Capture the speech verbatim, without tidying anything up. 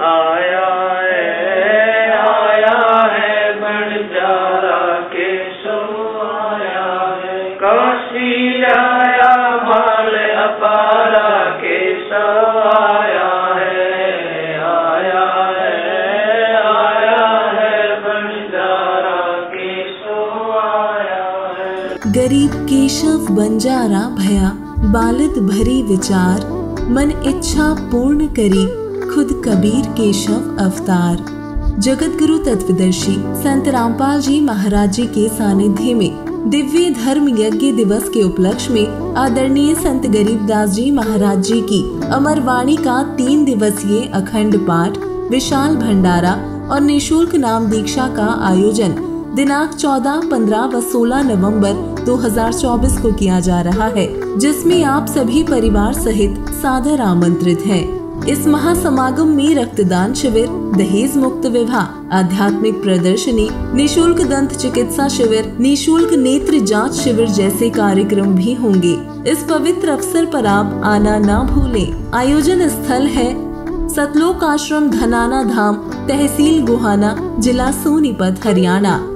आया है आया है बंजारा केशव आया है। काशी आया माल अपारा केशव आया है आया है आया है बंजारा केशव आया है। गरीब केशव बंजारा भया बालित भरी विचार, मन इच्छा पूर्ण करी खुद कबीर केशव अवतार। जगत गुरु तत्वदर्शी संत रामपाल जी महाराज जी के सानिध्य में दिव्य धर्म यज्ञ दिवस के उपलक्ष्य में आदरणीय संत गरीबदास जी महाराज जी की अमर वाणी का तीन दिवसीय अखंड पाठ, विशाल भंडारा और निशुल्क नाम दीक्षा का आयोजन दिनांक चौदह, पंद्रह व सोलह नवंबर दो हज़ार चौबीस को किया जा रहा है, जिसमें आप सभी परिवार सहित सादर आमंत्रित हैं। इस महासमागम में रक्तदान शिविर, दहेज मुक्त विवाह, आध्यात्मिक प्रदर्शनी, निशुल्क दंत चिकित्सा शिविर, निशुल्क नेत्र जांच शिविर जैसे कार्यक्रम भी होंगे। इस पवित्र अवसर पर आप आना ना भूलें। आयोजन स्थल है सतलोक आश्रम, धनाना धाम, तहसील गोहाना, जिला सोनीपत, हरियाणा।